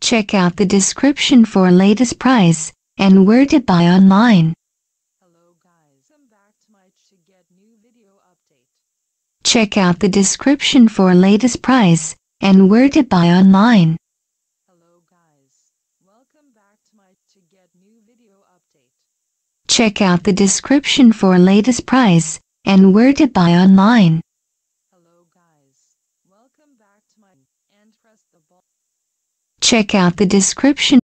Check out the description for latest price and where to buy online. Hello guys, welcome back to my to get new video update. Check out the description for latest price and where to buy online. Hello guys, welcome back to my to get new video update. Check out the description for latest price and where to buy online. Hello guys, welcome back to my and press the button. Check out the description